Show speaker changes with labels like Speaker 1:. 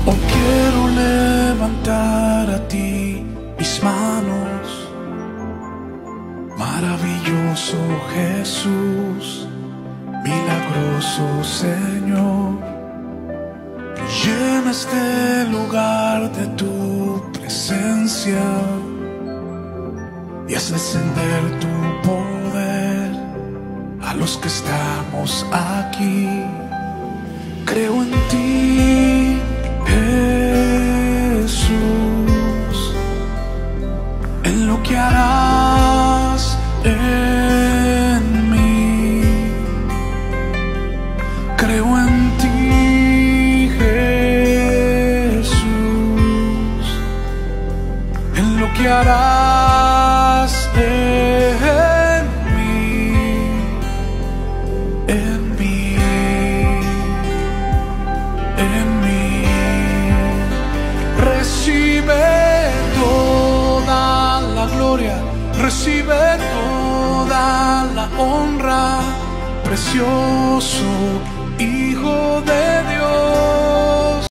Speaker 1: Hoy quiero levantar a ti mis manos, maravilloso Jesús, milagroso Señor. Llena este lugar de tu presencia y haz descender tu poder a los que estamos aquí. Creo en ti, Jesús, en lo que harás en mí. Creo en ti, Jesús, en lo que harás en mí, en mí, en mí. Recibe toda la gloria, recibe toda la honra, precioso Hijo de Dios.